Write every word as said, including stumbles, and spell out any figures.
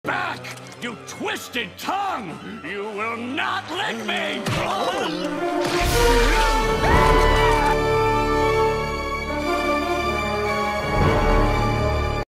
back, you twisted tongue! You will not lick me!